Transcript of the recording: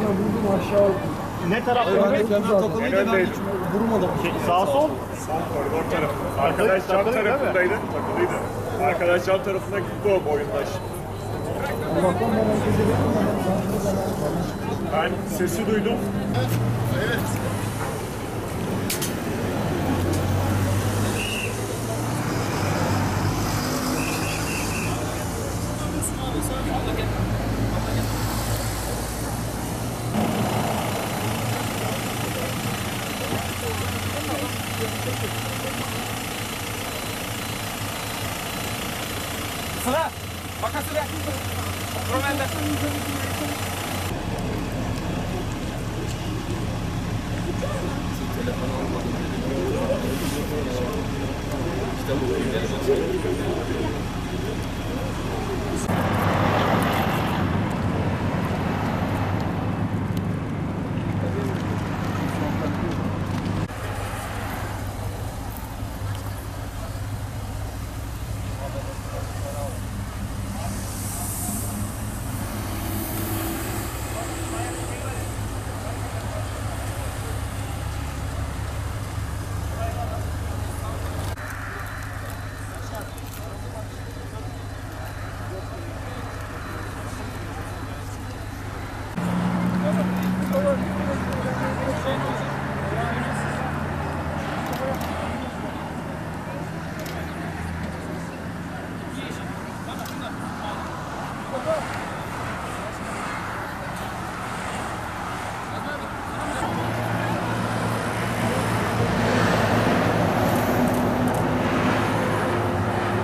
vurdum aşağı. Ne tarafta? Vurmadım. Sağ sol. Son koridor tarafı. Arkadaş cam tarafındaydı. Takılıydı. Arkadaş cam tarafına gitti o boyundaş. Allah'tan ben herkese Ben sesi duydum. Evet. Sıra! Bakası ver! Romanda! Telefonu almadım. Kitap okuyun.